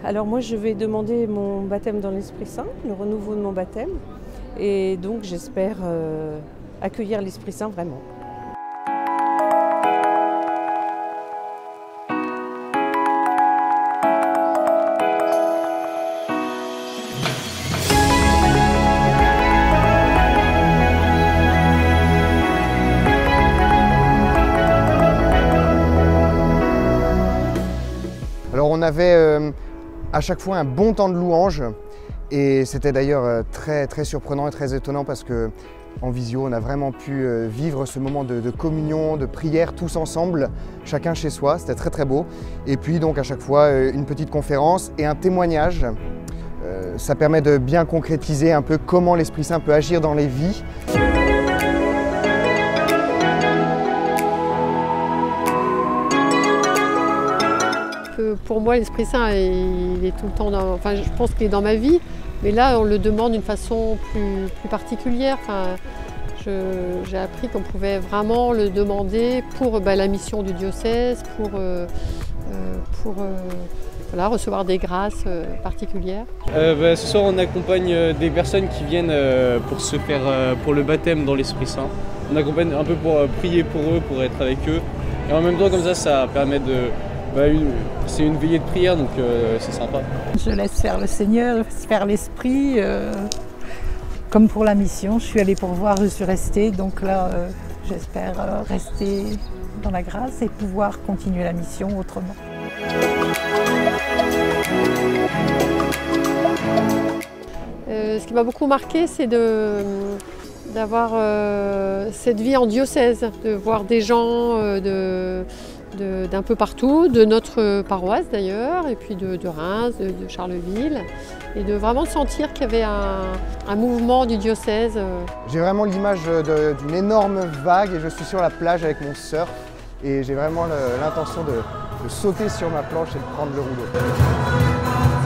Alors moi je vais demander mon baptême dans l'Esprit Saint, le renouveau de mon baptême, et donc j'espère accueillir l'Esprit Saint vraiment. Alors on avait à chaque fois un bon temps de louange et c'était d'ailleurs très surprenant et très étonnant parce que en visio on a vraiment pu vivre ce moment de communion, de prière tous ensemble, chacun chez soi, c'était très beau. Et puis donc à chaque fois une petite conférence et un témoignage. Ça permet de bien concrétiser un peu comment l'Esprit Saint peut agir dans les vies. Pour moi, l'Esprit Saint, il est tout le temps dans... Enfin, je pense qu'il est dans ma vie, mais là, on le demande d'une façon plus particulière. Enfin, j'ai appris qu'on pouvait vraiment le demander pour la mission du diocèse, pour voilà, recevoir des grâces particulières. Ce soir, on accompagne des personnes qui viennent pour le baptême dans l'Esprit Saint. On accompagne un peu pour prier pour eux, pour être avec eux. Et en même temps, comme ça permet de... c'est une veillée de prière, donc c'est sympa. Je laisse faire le Seigneur, faire l'Esprit. Comme pour la mission, je suis allée pour voir, je suis restée. Donc là, j'espère rester dans la grâce et pouvoir continuer la mission autrement. Ce qui m'a beaucoup marqué, c'est d'avoir cette vie en diocèse, de voir des gens d'un peu partout, de notre paroisse d'ailleurs, et puis de Reims, de Charleville, et de vraiment sentir qu'il y avait un mouvement du diocèse. J'ai vraiment l'image d'une énorme vague et je suis sur la plage avec mon surf et j'ai vraiment l'intention de sauter sur ma planche et de prendre le rouleau.